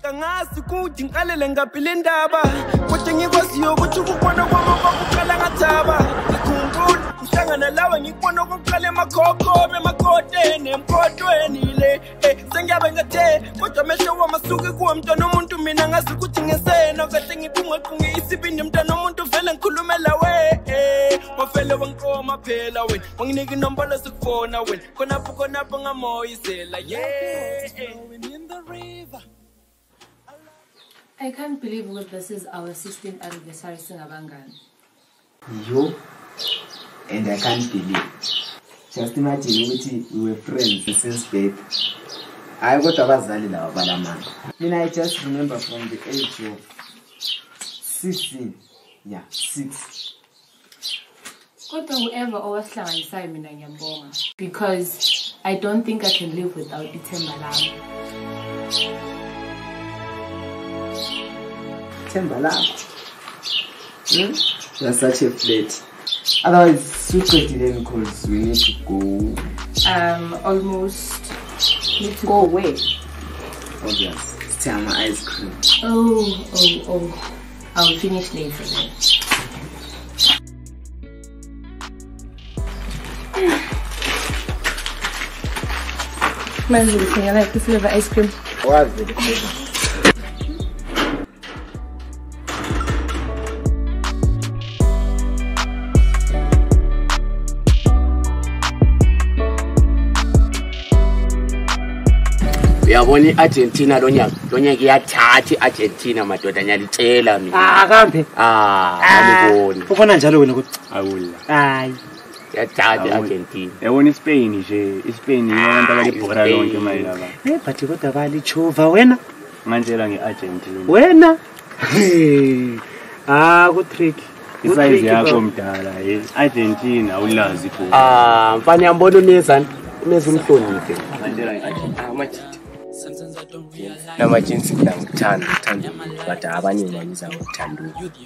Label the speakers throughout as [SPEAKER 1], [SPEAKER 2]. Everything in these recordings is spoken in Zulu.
[SPEAKER 1] Kangazi kuthi ngiqalele ngaphi le ndaba kodwa ngikwaziyo ukuthi ukubona kwami kwakuqala ngathaba ngikhumbula uhlangana lawe ngikubona okokuqala emakhodeni emkhodweni le sengiyabe ngathe kodwa amehlo wami asuke kuwe mntwana omuntu mina ngazi ukuthi ngesena kahle ngibungaqunge isibindi mntwana omuntu vele ngikhulumela we wafele wangiqoma phela wena wanginika inombolo sikufona wena khonapho ngamoyizela
[SPEAKER 2] I can't believe this is our 16th anniversary singabangani.
[SPEAKER 3] Yo, and I can't believe. Just imagine we were friends since birth. I got abazali la balamana. I just remember from the age of 16. Yeah, 6.
[SPEAKER 2] Kodwa whoever owasihlanganisayo mina ngiyambonga because I don't think I can live without ithemba lami.
[SPEAKER 3] You are such a flirt. Otherwise, you could then because we need to go.
[SPEAKER 2] Almost need to go away.
[SPEAKER 3] Oh yes, it's time my ice cream.
[SPEAKER 2] Oh. I'll finish later then. Manzi, I like the flavor ice cream.
[SPEAKER 3] What's the flavor?
[SPEAKER 4] Uyabona Argentina lonyaka iyathatha Argentina madoda nyalitshela mina
[SPEAKER 5] kambe
[SPEAKER 4] ngibona
[SPEAKER 5] ubona njalo wena ukuthi
[SPEAKER 4] awula
[SPEAKER 5] hayi
[SPEAKER 4] yathatha Argentina
[SPEAKER 6] yabona iSpain nje iSpain abantu abalibhora lonke mayilaba
[SPEAKER 5] but kodwa balichova wena
[SPEAKER 6] ngantshela ngeArgentina
[SPEAKER 5] wena ku trick
[SPEAKER 6] isize yakho mdala Argentina ulazi pho
[SPEAKER 4] mfana yambona umezana umhloniphe
[SPEAKER 6] ngantshela ngeArgentina
[SPEAKER 4] namajinsi ngithanda but abanye bayiza ukuthanda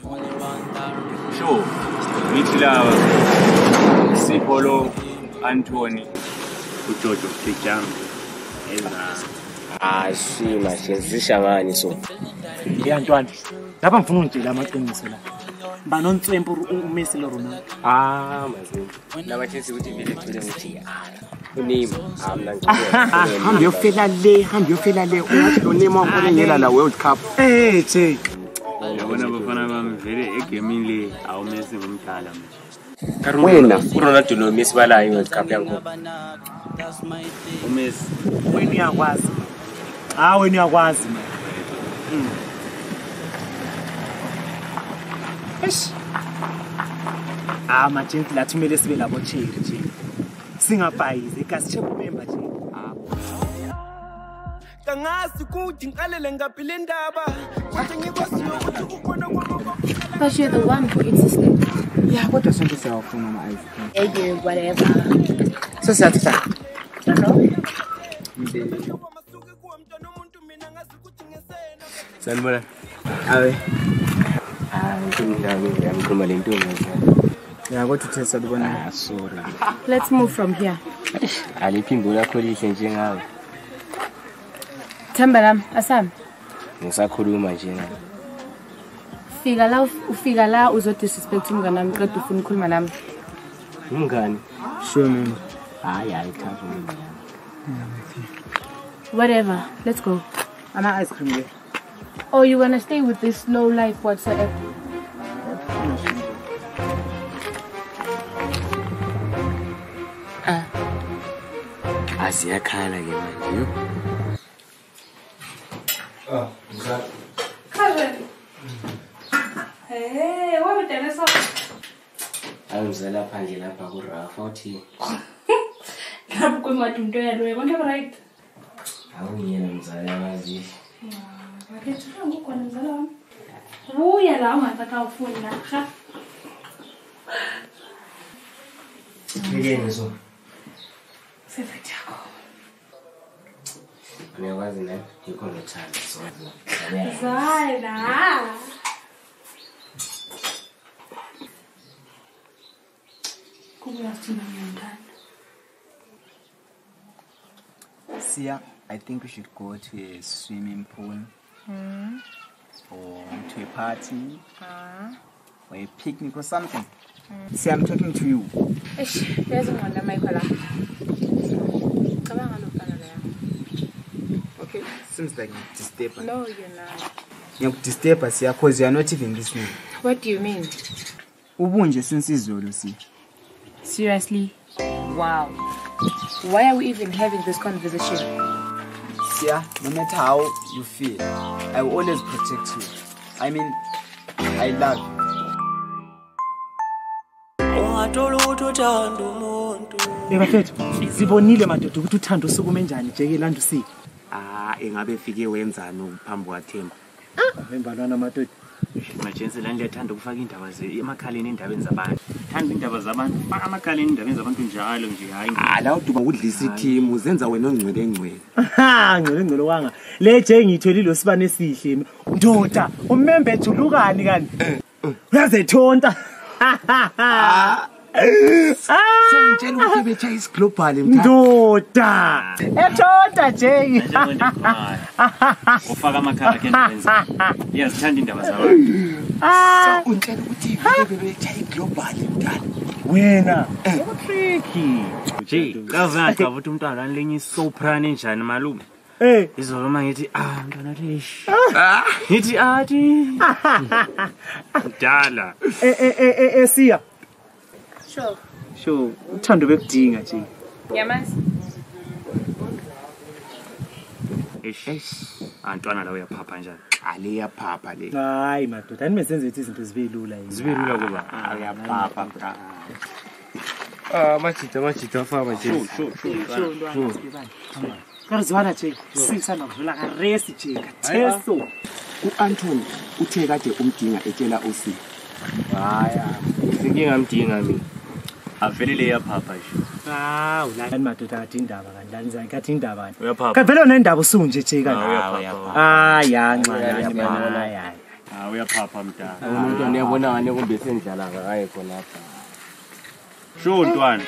[SPEAKER 6] sure ngithi laba Sipolo Anthony uJojo Tejang
[SPEAKER 4] shima shenzisha ngani so
[SPEAKER 5] ntwana lapha ngifuna ungitshela amaqiniso la banontswempu uMessi lo Ronaldo
[SPEAKER 4] mazini namajinsi ukuthi vile thule ngithi unima
[SPEAKER 5] hambe yofela le uyathi unima onengela la World Cup che
[SPEAKER 6] yabona bafana bami vele egaming le awuMessi ngumdala manje
[SPEAKER 4] wena uRonaldo noMessi balayo World Cup yangu
[SPEAKER 6] uMessi
[SPEAKER 5] wena uyakwazi wena uyakwazi majenti la thumele sibe labo cherry nje singabhayize kasitshebo member nje
[SPEAKER 1] kangazi kuthi ngiqalele ngaphi le ndaba kodwa ngikwaziyo ukuthi ukubona kwami
[SPEAKER 2] But you're the one who insisted.
[SPEAKER 3] Yeah, what does something say from my eyes?
[SPEAKER 2] Whatever.
[SPEAKER 3] So satisfied.
[SPEAKER 4] sanibona
[SPEAKER 3] Awe.
[SPEAKER 4] ngikhuluma le ntombi
[SPEAKER 3] Yeah, what to test the
[SPEAKER 4] sorry
[SPEAKER 2] Let's move from here.
[SPEAKER 4] aliphimbo lakho lihle njengawe
[SPEAKER 2] Themba lami, asami.
[SPEAKER 4] ngisakhuluma nje na
[SPEAKER 2] Ufika la uzodisrespect umngane nami qeda ufuna ukukhuluma nami.
[SPEAKER 4] umngani
[SPEAKER 3] Sure, man.
[SPEAKER 4] hayi ayithatha
[SPEAKER 2] Whatever. Let's go.
[SPEAKER 3] I'm ice cream there.
[SPEAKER 2] Or you gonna stay with this slow life whatsoever?
[SPEAKER 4] asiyakhala ke manje
[SPEAKER 2] Hey, what with that?
[SPEAKER 4] awuzela phandle lapha kuRafa uthi
[SPEAKER 2] Lapho kwengathi into yalo konke right.
[SPEAKER 4] awuyena mzali awazi
[SPEAKER 2] Akethu ngokona mzala wami. Buya la ungathatha ufuna ha.
[SPEAKER 4] ngeke so
[SPEAKER 2] Favorite yakho.
[SPEAKER 4] uyakwazi naye yikho nothanda so
[SPEAKER 2] Zaina.
[SPEAKER 3] Sia, I think we should go to a swimming pool or to a party or a picnic or something. See, I'm talking to you. Okay, seems like you disturb us.
[SPEAKER 2] No, you're not.
[SPEAKER 3] You disturb us here because you are not even listening.
[SPEAKER 2] What do you mean?
[SPEAKER 3] Ubunje since Izolo, see.
[SPEAKER 2] Seriously? Wow. Why are we even having this conversation?
[SPEAKER 3] Sia, no matter how you feel, I will always protect you. I mean, I love you.
[SPEAKER 5] Bafethu, sibonile madoda ukuthi uthanda usukume njani Jeke landa usi.
[SPEAKER 6] Engabe efike wenzani uphambi kwaThemba?
[SPEAKER 5] Membalwana madoda.
[SPEAKER 6] Majensi la ngiyathanda ukufaka indaba emakhaleni endabeni zabantu. Thanda indaba zabantu, faka amakhaleni endabeni zabantu njalo nje hayi.
[SPEAKER 3] La uduba udlisa iteam uzenza wena ongcwele.
[SPEAKER 5] Ngcwele wanga. Le Jeke ngitholile osibane esihle. Ndoda, umembe ejulukani kanti. Uyazethonta.
[SPEAKER 3] Sengitshela ukuthi betshayisa global mthanda.
[SPEAKER 5] Ndoda. Ethonta Jeke.
[SPEAKER 6] Ufaka amakhala endabeni zabantu. Yazithanda indaba zabantu.
[SPEAKER 3] Ungitshela ukuthi betshayisa global mthanda.
[SPEAKER 5] Wena. Tricky.
[SPEAKER 6] Nje, kazakha ukuthi umntwana lenye isoprano enjani malume. Izolo mangithi mntwana leshi. Ngithi athi. Dala.
[SPEAKER 5] Siya.
[SPEAKER 2] Sure.
[SPEAKER 5] Uthando bekudinga Jeke.
[SPEAKER 2] Yamanzi.
[SPEAKER 6] Antwana la uyaphapha njani?
[SPEAKER 3] Ale yaphapha le.
[SPEAKER 5] Hayi madoda, animesenze ukuthi izinto zibe lula yini.
[SPEAKER 6] Zibe lula kuba
[SPEAKER 3] Uyaphapha mka.
[SPEAKER 6] Machita fama Jeke.
[SPEAKER 5] Sure. Karizwana Jeke, sisana kuvula ka race Jeke. Teso.
[SPEAKER 3] U-Anthony uthe kade umdinga etshela usi.
[SPEAKER 6] Haya, singingamdinga mina. Avelele yaphapha nje.
[SPEAKER 5] Ulani madoda athi indaba kanjani zangathi indaba.
[SPEAKER 6] Uyaphapha.
[SPEAKER 5] Kavela unendaba usunje Jeke kanti.
[SPEAKER 6] Uyaphapha. Uyaphapha mntana.
[SPEAKER 4] Umuntu uyabona ngane kumbe sendlala ngaye khona lapha.
[SPEAKER 6] Sho ntwana.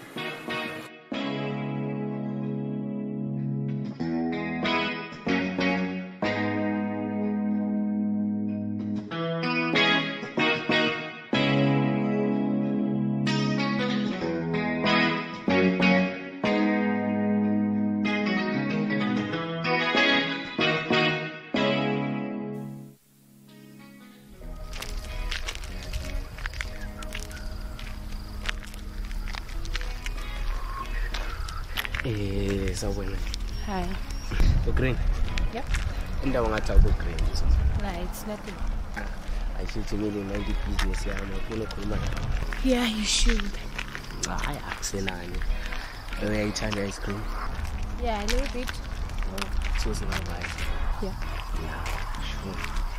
[SPEAKER 4] Sawubona.
[SPEAKER 2] Hi.
[SPEAKER 4] Green.
[SPEAKER 2] Yep.
[SPEAKER 4] Indawo ngathi Green.
[SPEAKER 2] Nah, it's nothing.
[SPEAKER 4] I should tell you mind business yami ufuna ukukhuluma nawe.
[SPEAKER 2] Yeah, you should.
[SPEAKER 4] Hayi akusenani. Uyayithanda ice cream?
[SPEAKER 2] Yeah, a little bit.
[SPEAKER 4] So singabayi.
[SPEAKER 2] Yeah.
[SPEAKER 4] Sure.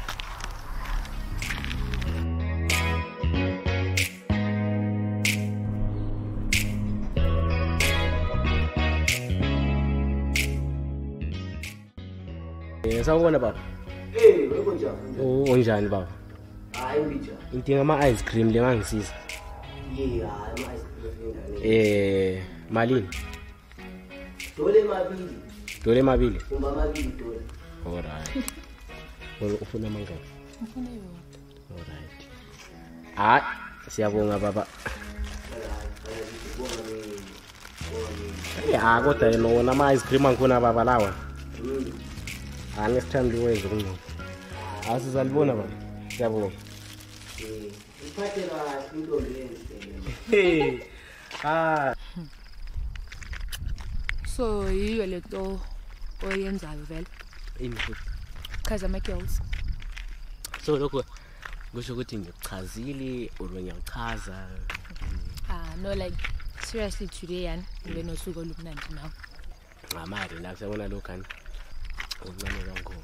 [SPEAKER 4] Sawubona baba.
[SPEAKER 3] Wekunjani?
[SPEAKER 4] Unjani baba?
[SPEAKER 3] Hayi ngijani.
[SPEAKER 4] Ngidinga ama-ice cream lengangisiza.
[SPEAKER 3] Yeah, ama-ice cream.
[SPEAKER 4] Malini?
[SPEAKER 3] Dole mabili.
[SPEAKER 4] Dole mabili?
[SPEAKER 3] Uma mabili dole.
[SPEAKER 4] Alright. Ufuna mangaki?
[SPEAKER 2] Ufuna yodwa.
[SPEAKER 4] Alright. Hayi, siyabonga baba. Kodwa yena ama-ice cream angifuna baba lawa. Nesithanda uwenza ukungcono. Sizalibona baba. Siyabonga.
[SPEAKER 3] Iphathela intombi
[SPEAKER 4] Hey.
[SPEAKER 2] So, yiyo lento oyenzayo vele.
[SPEAKER 4] Ini futhi.
[SPEAKER 2] Chaza ama-girls.
[SPEAKER 4] So lokho kusho ukuthi ngikuchazile ngiyachaza.
[SPEAKER 2] No, like, seriously today, yani, ngibe nosuku olumnandi nawe.
[SPEAKER 4] Ngamari la siyabona lokho ani. Uncane kakhulu.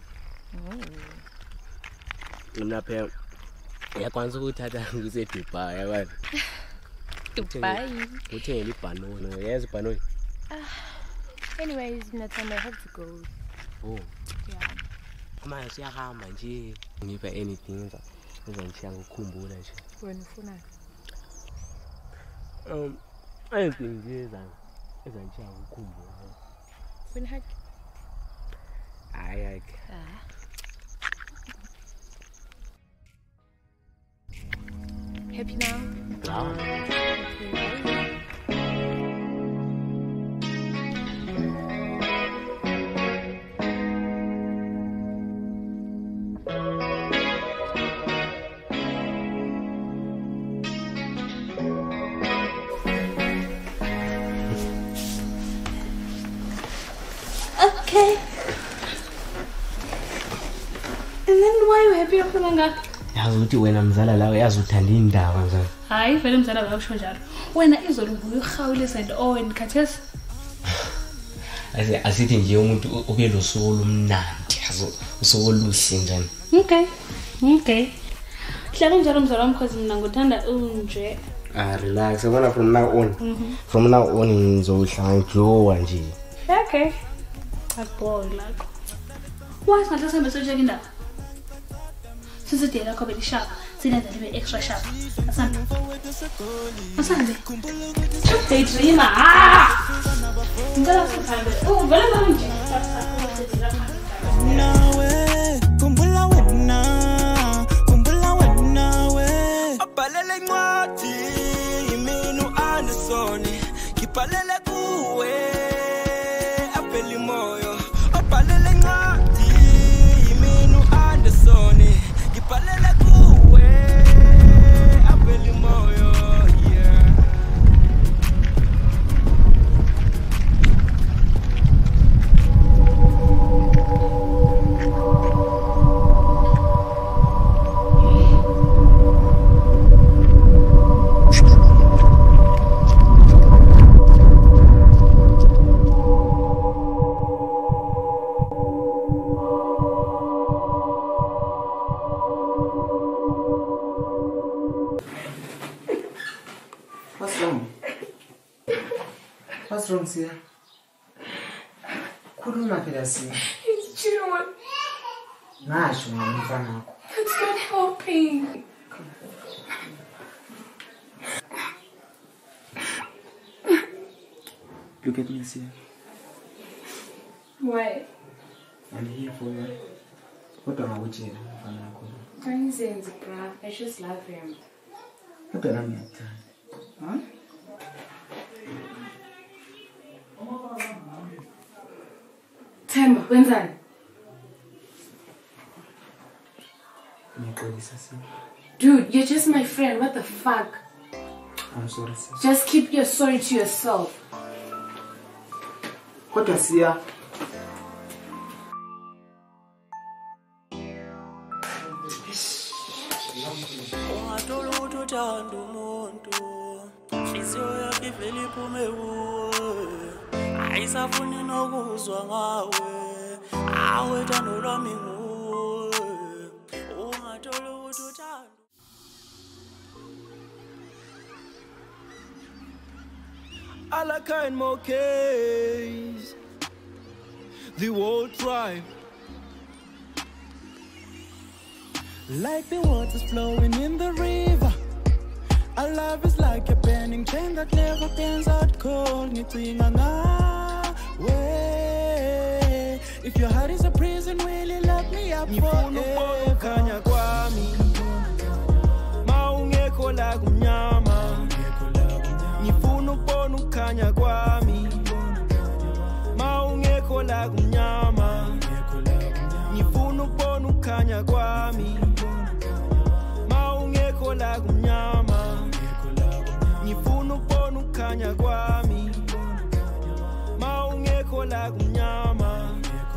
[SPEAKER 4] Mina phela yakwanisa ukuthatha ngise Dubai yabona.
[SPEAKER 2] Dubai.
[SPEAKER 4] Uthengele ibhanono, yazi ibhanono?
[SPEAKER 2] Anyways, next time I have to go.
[SPEAKER 4] Oh.
[SPEAKER 2] Yeah.
[SPEAKER 4] Manje siyahamba nje. Ngiba anything ngizangishiya ngikukhumbula nje.
[SPEAKER 2] Wena ufunani?
[SPEAKER 4] Anything nje ezangishiya ngikukhumbula.
[SPEAKER 2] Wena haki?
[SPEAKER 4] Hayi.
[SPEAKER 2] happy now?
[SPEAKER 7] Okay. And then why are you happy after manga?
[SPEAKER 4] yazi ukuthi wena mzala lawe yazi uthanda indaba mzala.
[SPEAKER 7] Hayi vele mzala bakusho njalo. Wena izolo uyukhawulisa into owen khathesi.
[SPEAKER 4] Asithi nje umuntu ube losuku lumnandi yazi usuku oluhle njani.
[SPEAKER 7] Okay. Hlala njalo mzala wami because mina ngothanda unje.
[SPEAKER 4] Relax. Yabona from now on. From now on ngizohlala ngiglowa nje.
[SPEAKER 7] Okay. Akubona lakho. Why ngathi sembe soje indaba? Sizidela khobe lishapa. Silenza libe extra sharp. Asante. Daydreamer. Ngala sikhambe. Vele manje.
[SPEAKER 1] Nawe, kumbula wena we. Abhalele incwadi, iminu Anderson. Ngibhalele kuwe, apeli moyo. Abhalele incwadi, iminu Anderson. Ngibhalele kuwe, apeli moyo.
[SPEAKER 3] What's wrong, Sia? Khuluma phela Sia.
[SPEAKER 2] It's June.
[SPEAKER 3] Ngasho ngomfana wakho.
[SPEAKER 2] It's not helping.
[SPEAKER 3] Look at me, Sia.
[SPEAKER 2] Why?
[SPEAKER 3] I'm here for you. Kodwa ngakutshela umfana wakho.
[SPEAKER 2] Angizenzi bra. I just love him.
[SPEAKER 3] Kodwa nami ngiyakuthanda.
[SPEAKER 2] Huh? Themba, wenzani?
[SPEAKER 3] Ngiyaxolisa Sia.
[SPEAKER 2] Dude, you're just my friend. What the fuck?
[SPEAKER 3] I'm sorry Sia.
[SPEAKER 2] Just keep your sorry to yourself.
[SPEAKER 3] Kodwa Sia.
[SPEAKER 1] Ayisafuni nokuzwa ngawe awe thando lwami nguwe ungathola ukuthi uthando Alaka and Mokays the whole tribe like the waters flowing in the river. Our love is like a burning chain that never burns out cold. If your heart is a prison, will you lock me up forever? Maungeko la kunyama Nifunu ponu kanya kwami Maungeko la kunyama Nifunu ponu kanya kwami Maungeko la kunyama Nifunu ponu kanya kwami Maungeko la kunyama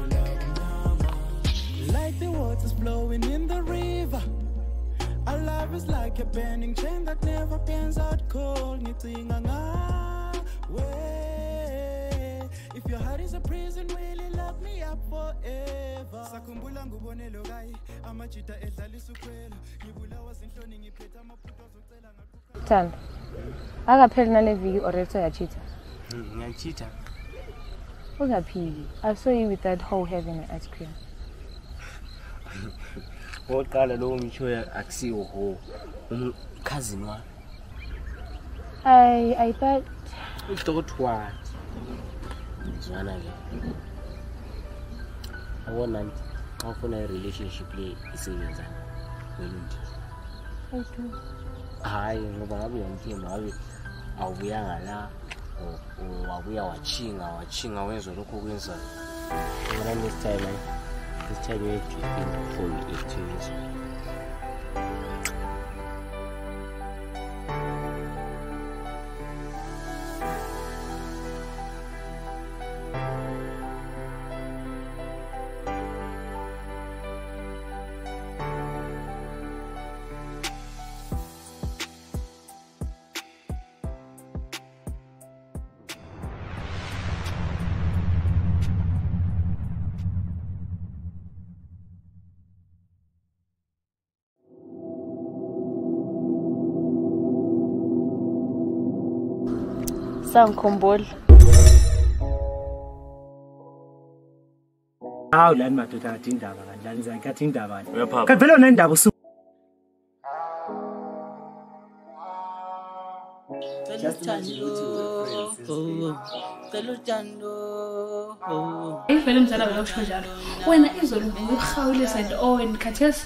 [SPEAKER 1] Like the waters flowing in the river. Our love is like a burning chain that never burns out cold. If your heart is a prison, will you lock me up forever? Sakumbula ngubonelo kai amajita edlalisa ukwelo ngibulawa zinhloni ngiphethe amaphuto azocela ngaqhuqa
[SPEAKER 2] Thanda. Akapheli nale viki already uyachita.
[SPEAKER 6] Ngiyachita.
[SPEAKER 2] Ungaphiki. I saw you with that whole having an ice cream.
[SPEAKER 4] Oqala lo umshoya akusiwo ho. Cousin wa.
[SPEAKER 2] I thought
[SPEAKER 4] Uhlokotwa. Zwana ke. Awona awufuna relationship le isebenza. Welunti.
[SPEAKER 2] I do.
[SPEAKER 4] hayi ngoba ngabe uyamthemba ngabe awubuyanga la wabuya wachinga wezwa lokho kwenza ngala this time you have to think before you act years.
[SPEAKER 7] Sangikhumbula.
[SPEAKER 5] Hawu lani madoda kathi indaba kanjani ngizathi indaba nje.
[SPEAKER 6] Uyaphapha.
[SPEAKER 5] Kanti vele unendaba usu.
[SPEAKER 7] Vele mzala wena usho njalo. Wena izolo ukuhawulisa nje owen khathesi.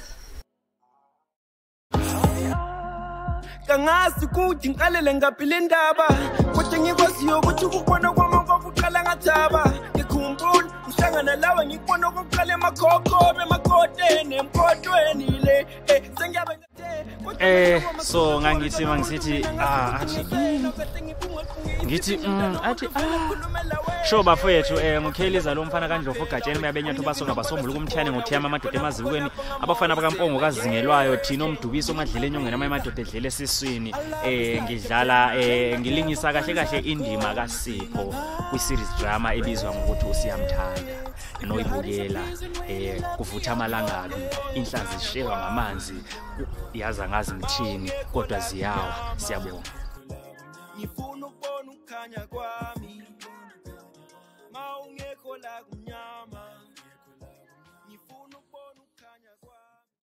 [SPEAKER 1] Kangazi ukuthi ngiqalele ngaphi le ndaba kodwa ngikwaziyo ukuthi ukubona kwami kwakuqala ngathaba ngikhumbula uhlangana lawe ngikubona kokuqala emakhokho bemakoteni emkotweni le sengiyabe
[SPEAKER 6] so ngangithi mangisithi athi sho bafowethu ngukheliza lo mfana kaNdlovu ugatsheni bayabenyatho basonga basombula kumthiyane ngothiyama amadoda emazibukweni abafana bakaMpongo kazingelwayo thina omdubiso madlele enyongeni amadoda edlele esiswini ngidlala ngilingisa kahle indima kaSipho kwi-series drama ebizwa ngokuthi usiyamthanda noyibukela kuvutha amalangabi inhlazi zishewa ngamanzi yaza ngazi mthini kodwa ziyawa siyabonga
[SPEAKER 1] ngifuna ukubona ukukhanya kwa